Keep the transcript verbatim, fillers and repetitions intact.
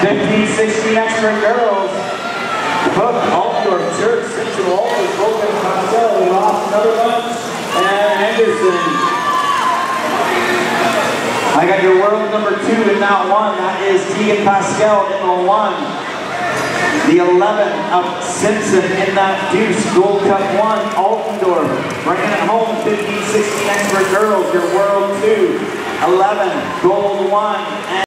fifteen sixteen expert girls. Hook, Altdorf, Church, Simpson, Walters, Broken, Costello, we lost another bunch. And Henderson. I got your world number two in that one. That is Tegan Pascal in the one. The eleven of Simpson in that deuce. Gold Cup one, Altendorf. Bringing it home, fifteen sixteen expert girls, your world two. eleven, gold one.